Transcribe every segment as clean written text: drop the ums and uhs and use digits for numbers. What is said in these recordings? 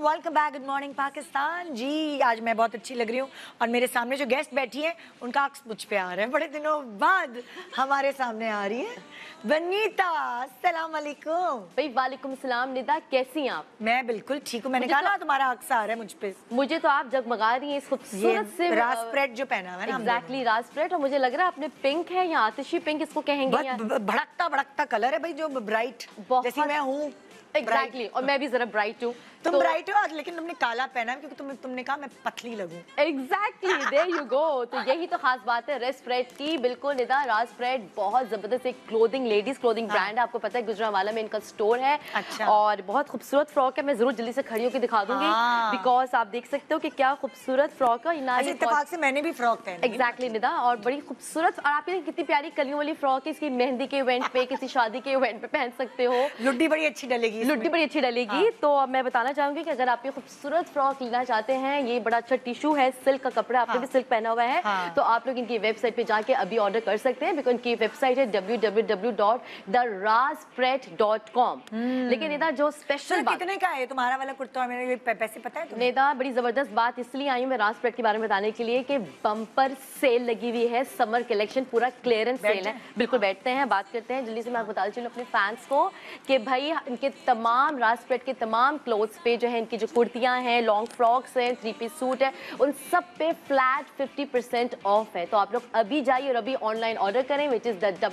Welcome back, good morning Pakistan. जी आज मैं बहुत अच्छी लग रही हूँ और मेरे सामने जो गेस्ट बैठी है उनका अक्स मुझ पे आ रहा है। बड़े दिनों बाद हमारे सामने आ रही है वनीता। अस्सलाम वालेकुम। भाई वालेकुम सलाम। निदा कैसी हैं आप? मैं बिल्कुल ठीक हूँ। मैंने कहा ना तुम्हारा अक्स आ रहा है मुझ पे। मुझे तो आप जगमगा रही हैं इस खूबसूरत से रास स्प्रेड जो पहना है ना। एग्जैक्टली रास स्प्रेड। और मुझे लग रहा है आपने पिंक है या आतिशी पिंक इसको कहेंगे या भड़कता भड़कता कलर है भाई, जो ब्राइट जैसी मैं हूँ। एग्जैक्टली और मैं भी जरा ब्राइट हूँ। तुम ब्राइट हो लेकिन तुमने काला पहना है क्योंकि तुमने कहा मैं पतली लगूं। Exactly there you go. तो यही तो खास बात है रास स्प्रेड की। बिल्कुल निदा, रास स्प्रेड बहुत जबरदस्त एक क्लोथिंग, लेडीज क्लोथिंग ब्रांड है। आपको पता है गुजरांवाला में इनका स्टोर है। अच्छा। और बहुत खूबसूरत फ्रॉक है। मैं जरूर जल्दी से खड़ी होकर दिखा दूंगी बिकॉज आप देख सकते हो कि क्या खूबसूरत फ्रॉक है। इत्तेफाक से मैंने भी फ्रॉक पहनी। एग्जैक्टली निदा, और बड़ी खूबसूरत। और आप कितनी प्यारी कलियों वाली फ्रॉक है। इसकी मेहंदी के इवेंट पे, किसी शादी के इवेंट पे पहन सकते हो। लुड्डी बड़ी अच्छी डलेगी, लुड्डी बड़ी अच्छी डलेगी। तो अब मैं बताना चाहूंगी कि अगर आप ये खूबसूरत फ्रॉक लेना चाहते हैं, ये बड़ा अच्छा टिश्यू है, सिल्क का कपड़ा, आपने भी सिल्क पहना हुआ है, तो आप लोग इनकी वेबसाइट पे जाके अभी ऑर्डर कर सकते हैं। बिकॉज इनकी वेबसाइट है www.therasprett.com। लेकिन निदा जो स्पेशल बात, कितने का है तुम्हारा वाला कुर्ता और मेरे पैसे पता है तुम्हें? निदा बड़ी जबरदस्त बात इसलिए आई मैं रास स्प्रेड के बारे में बताने के लिए कि बम्पर सेल लगी हुई है, समर कलेक्शन पूरा क्लियरेंस सेल है। बिल्कुल बैठते हैं, बात करते हैं जल्दी से। मैं बताती चलूं अपने फैंस को कि भाई इनके तमाम रास स्प्रेड के तमाम क्लोथ्स पे जो है, इनकी जो कुर्तियां हैं, लॉन्ग फ्रॉक्स हैं, 3 पीस सूट है, उन सब पे फ्लैट 50% ऑफ है। तो आप लोग अभी जाइए और अभी ऑनलाइन ऑर्डर करें, विच इज द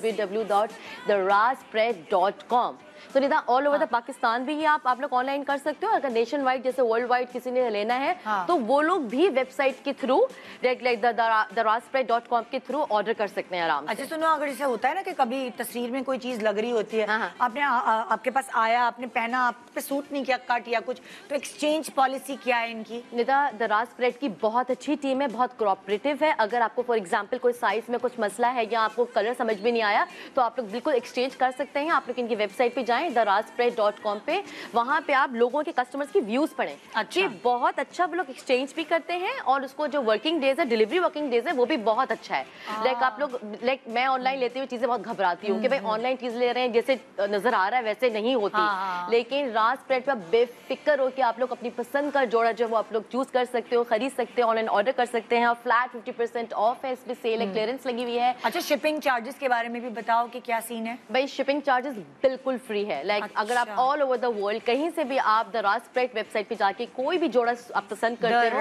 www.therasprett.com। तो Nida all over the Pakistan भी आप लोग ऑनलाइन कर सकते हो। अगर नेशन वाइड जैसे वर्ल्ड वाइड किसी ने लेना है तो वो लोग भी वेबसाइट के थ्रू therasprett.com के थ्रू ऑर्डर कर सकते हैं आराम से। अच्छा सुनो, अगर ऐसा होता है ना कि कभी तस्वीर में कोई चीज लग रही होती है, आपने आपके पास आया, आपने पहना, आप पे सूट नहीं किया, कट या कुछ, तो एक्सचेंज पॉलिसी क्या है इनकी? निदा रास स्प्रेड की बहुत अच्छी टीम है, बहुत कोऑपरेटिव है। अगर आपको फॉर एग्जांपल कोई साइज में कुछ मसला है या आपको कलर समझ में नहीं आया तो आप लोग बिल्कुल एक्सचेंज कर सकते हैं। आप लोग इनकी वेबसाइट पे जाएं therasprett.com पे, वहाँ पे आप लोगों के कस्टमर्स की व्यूज पढ़ें। अच्छा। बहुत अच्छा वो लोग एक्सचेंज भी करते हैं और उसको जो वर्किंग डेज है, डिलीवरी वर्किंग डेज है, वो भी बहुत अच्छा है। लाइक आप लोग, लाइक मैं ऑनलाइन लेती हुई चीजें बहुत घबराती हूँ कि भाई ऑनलाइन चीज ले रहे हैं जैसे नजर आ रहा है वैसे नहीं होती। लेकिन रास स्प्रेड पे बेफिक्र हो कि आप लोग अपनी पसंद का जोड़ा जो वो आप लोग चूज कर सकते हो, खरीद सकते हो, ऑनलाइन ऑर्डर कर सकते हैं। और फ्लैट 50% ऑफ है, इसमें सेल है, क्लियरेंस लगी हुई है। अच्छा, शिपिंग चार्जेस के बारे में भी बताओ कि क्या सीन है? भाई शिपिंग चार्जेस बिल्कुल फ्री है। लाइक अगर आप ऑल ओवर द वर्ल्ड कहीं से भी आप द रास स्प्रेड वेबसाइट पे जाके कोई भी जोड़ा आप पसंद करते हो, द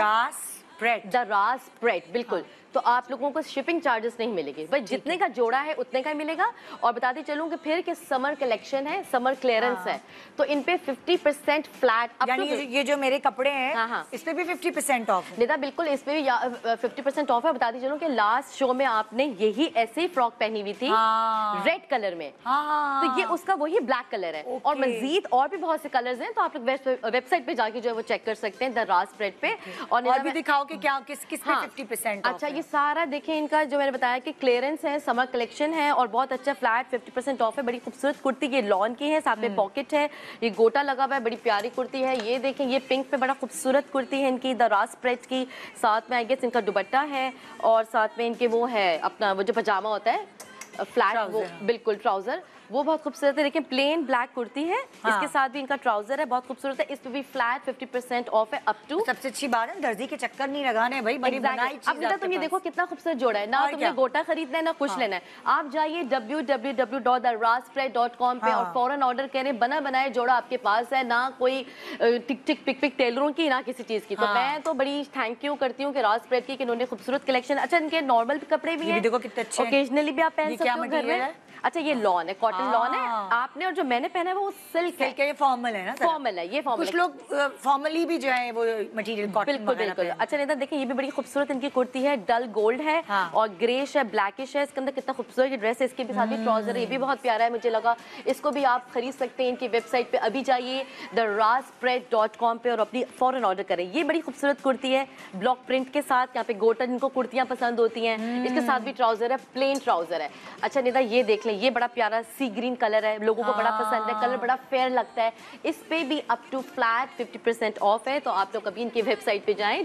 रास स्प्रेड बिल्कुल, तो आप लोगों को शिपिंग चार्जेस नहीं मिलेंगे। भाई जितने का जोड़ा है उतने का ही मिलेगा। और बताती चलूं कि फिर कि समर कलेक्शन है, समर क्लियरेंस है, तो इन पे 50% फ्लैट। यानी ये जो मेरे कपड़े हैं इस पे भी 50% ऑफ है? निदा बिल्कुल इस पे भी 50% ऑफ है। बताती चलूं कि लास्ट शो में आपने यही ऐसे ही फ्रॉक पहनी हुई थी रेड कलर में, तो ये उसका वही ब्लैक कलर है। और मजीद और भी बहुत से कलर्स हैं, तो आप लोग वेबसाइट पे जाके जो है वो चेक कर सकते हैं द रास स्प्रेड पे। और भी दिखाओ कि क्या किस पे 50%। अच्छा, ये सारा देखें, इनका जो मैंने बताया कि क्लियरेंस है, समर कलेक्शन है और बहुत अच्छा फ्लैट 50% ऑफ है। बड़ी खूबसूरत कुर्ती ये लॉन की है, साथ में पॉकेट है, ये गोटा लगा हुआ है, बड़ी प्यारी कुर्ती है। ये देखें, ये पिंक पे बड़ा खूबसूरत कुर्ती है इनकी द रास स्प्रेड की। साथ में आई गेस इनका दुपट्टा है और साथ में इनके वो है अपना वो जो पजामा होता है फ्लैट, वो बिल्कुल ट्राउजर, वो बहुत खूबसूरत है। लेकिन प्लेन ब्लैक कुर्ती है, इसके साथ भी इनका ट्राउजर है, बहुत खूबसूरत है। इस पे भी फ्लैट 50% ऑफ है अप टू। सबसे अच्छी बात है दर्जी के चक्कर नहीं लगाने भाई, बड़ी बनाई चीज। अब निदा तुम ये देखो कितना खूबसूरत जोड़ा है ना, तुमने गोटा खरीदना है ना कुछ लेना है, आप जाइए www.therasprett.com पे और फौरन ऑर्डर करें। बना बनाए जोड़ा आपके पास है, ना कोई टिक टिक पिक पिक टेलरों की, ना किसी चीज की। तो मैं तो बड़ी थैंक यू करती हूँ कि रास स्प्रेड की, इन्होंने खूबसूरत कलेक्शन। अच्छा, इनके नॉर्मल कपड़े भी हैं, देखो कितने अच्छे, ओकेजनली भी आप पहन सकते हो घर में। अच्छा, ये लॉन है, कॉटन लॉन है आपने, और जो मैंने पहना है वो सिल्क है। ये फॉर्मल है ना? फॉर्मल है, ये फॉर्मल। कुछ लोग फॉर्मली भी जो है वो मटेरियल कॉटन। बिल्कुल बिल्कुल। अच्छा निदा देखिए, ये भी बड़ी खूबसूरत इनकी कुर्ती है, डल गोल्ड है और ग्रेश है, ब्लैकिश है। इसके अंदर कितना खूबसूरत ये ड्रेस है, इसके भी साथ ही ट्राउजर है, ये भी बहुत प्यारा है मुझे लगा। इसको भी आप खरीद सकते हैं इनकी वेबसाइट पे। अभी जाइए therasprett.com पे और अपनी फौरन ऑर्डर करें। ये बड़ी खूबसूरत कुर्ती है ब्लॉक प्रिंट के साथ, यहाँ पे गोटन, इनको कुर्तियां पसंद होती हैं। इसके साथ भी ट्राउजर है, प्लेन ट्राउजर है। अच्छा निदा ये देख लें, ये बड़ा प्यारा सी ग्रीन कलर है, लोगों को बड़ा पसंद है, कलर बड़ा फेयर लगता है। इस पे भी अप टू फ्लैट 50% ऑफ है, तो आप लोग कभी इनकी वेबसाइट पे जाएं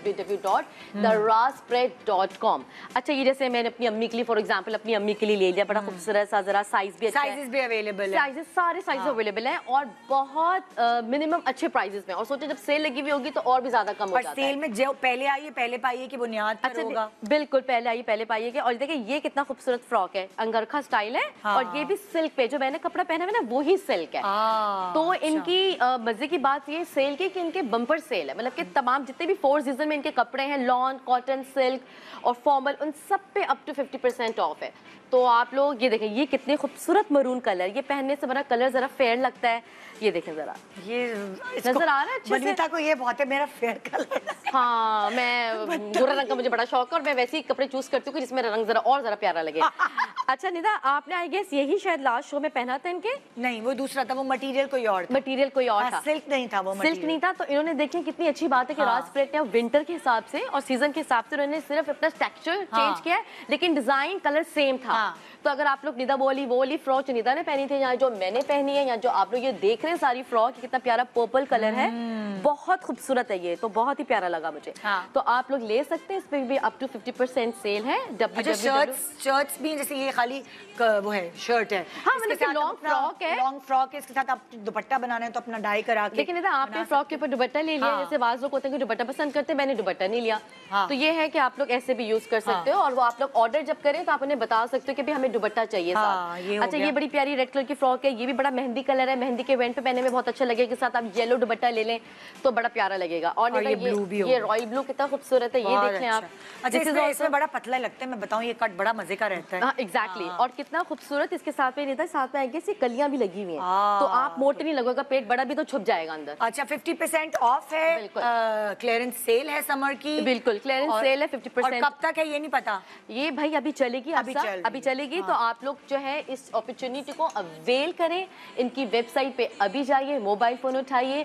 www.daraspread.com। अच्छा, ये जैसे मैंने अपनी अम्मी के लिए फॉर एग्जांपल अपनी अम्मी के लिए ले लिया, बड़ा खूबसूरत सा, जरा साइज भी अच्छा है, साइजेस भी अवेलेबल है, साइजेस सारे साइज अवेलेबल हैं और बहुत मिनिमम अच्छे प्राइसेस में। और सोचे जब सेल लगी हुई होगी तो और भी ज्यादा कम हो जाता है। सेल में जो पहले आइए पहले पाइए की बुनियाद पर होगा। बिल्कुल, पहले आइए पहले पाइएगा। और देखिए ये कितना खूबसूरत फ्रॉक है, अंगरखा स्टाइल है। और ये भी सिल्क पे, जो मैंने कपड़ा पहना है ना वो ही सिल्क है। तो इनकी मजे की बात ये सेल की कि इनके बम्पर सेल है, मतलब कि तमाम जितने भी 4 सीजन में इनके कपड़े हैं, लॉन, कॉटन, सिल्क और फॉर्मल, उन सब पे अप टू 50% ऑफ है। तो आप लोग ये देखें, ये कितने खूबसूरत मरून कलर, ये पहनने से बड़ा कलर जरा फेयर लगता है। ये देखें जरा, ये नजर आ रहा है बनीता को ये बहुत है मेरा फेयर कलर। हाँ, मैं भूरा रंग का मुझे बड़ा शौक है और मैं वैसे ही कपड़े चूज करती हूँ जिसमें रंग जरा प्यारा लगे। अच्छा निदा, आपने आई गेस यही शायद लास्ट शो में पहना था इनके? नहीं, वो दूसरा था, वो मटेरियल कोई और था। मटेरियल कोई और था, सिल्क नहीं था, वो सिल्क नहीं था। तो इन्होंने देखें कितनी अच्छी बात है कि राज स्प्रेड ने विंटर के हिसाब से और सीजन के हिसाब से उन्होंने सिर्फ अपना टेक्सचर चेंज किया है, लेकिन डिजाइन कलर सेम था। तो अगर आप लोग निदा वो वाली फ्रॉक जो निदा ने पहनी थी, या जो मैंने पहनी है, या जो आप लोग ये देख रहे हैं सारी फ्रॉक, कितना प्यारा पर्पल कलर है, बहुत खूबसूरत है ये, तो बहुत ही प्यारा लगा मुझे। तो आप लोग ले सकते हैं, इस पे भी अप टू 50% सेल है। शर्ट्स भी जैसे ये खाली वो है, शर्ट है, लॉन्ग फ्रॉक है, लॉन्ग फ्रॉक है, इसके साथ आप दुपट्टा बनाना है तो अपना डाई करा के। लेकिन निदा आपने फ्रॉक के ऊपर दुपट्टा ले लिया, जैसे बाज़ लोग होते हैं कि दुपट्टा पसंद करते हैं, मैंने दुपट्टा नहीं लिया। तो ये है कि आप लोग ऐसे भी यूज कर सकते हो, और वो आप लोग ऑर्डर जब करें तो आप उन्हें बता सकते हो कि हमें दुपट्टा चाहिए साथ। अच्छा, ये बड़ी प्यारी रेड कलर की फ्रॉक है, ये भी बड़ा मेहंदी कलर है, मेहंदी के इवेंट पे पहनने में बहुत अच्छा लगेगा। साथ आप येलो दुपट्टा ले लें तो बड़ा प्यारा लगेगा। और ये रॉयल ब्लू कितना खूबसूरत है, ये देख लें आप। अच्छा, इसमें बड़ा पतला लगता है, मैं बताऊं ये कट बड़ा मजे का रहता है। एग्जैक्टली, और कितना खूबसूरत इसके साथ में रहता है, साथ में आएंगे कलियां भी लगी हुई हैं, तो आप मोटे नहीं लगेगा, पेट बड़ा भी तो छुप जाएगा अंदर। अच्छा, 50% ऑफ है, क्लियरेंस सेल है समर की। बिल्कुल, क्लियरेंस सेल है 50%। कब तक है ये नहीं पता, ये भाई अभी चलेगी, अभी चलेगी। तो आप लोग जो है इस अपॉर्चुनिटी को अवेल करें, इनकी वेबसाइट पे अभी जाइए, मोबाइल फोन उठाइए,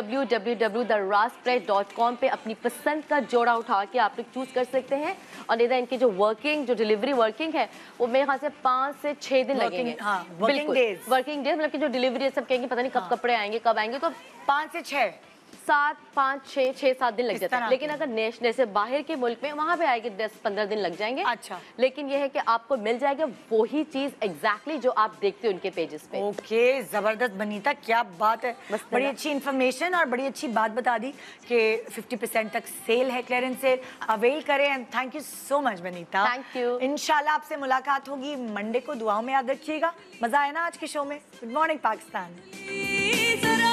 www.daraspread.com पे अपनी पसंद का जोड़ा उठा के आप लोग चूज कर सकते हैं। और इधर इनकी जो डिलीवरी वर्किंग है वो मेरे ख्याल से 5 से 6 दिन लगेंगे। वर्किंग डेज, मतलब कि जो डिलीवरी सब कहेंगे पता नहीं कब कपड़े आएंगे, कब आएंगे, तो 5 से 6 6-7 दिन लग जाते हैं। लेकिन अगर जैसे बाहर के मुल्क में वहां पे आएंगे 10-15 दिन लग जाएंगे। अच्छा, लेकिन ये है कि आपको मिल जाएगा वही चीज एग्जैक्टली जो आप देखते हो उनके पेजेस पे। ओके, जबरदस्त बनीता, क्या बात है, बड़ी अच्छी इन्फॉर्मेशन और बड़ी अच्छी बात बता दी कि 50% तक सेल है, क्लियरेंस सेल, अवेल करें। And thank you so much Banita, thank you. इंशाल्लाह आपसे मुलाकात होगी मंडे को, दुआओं में याद रखिएगा। मजा आया ना आज के शो में। Good morning Pakistan.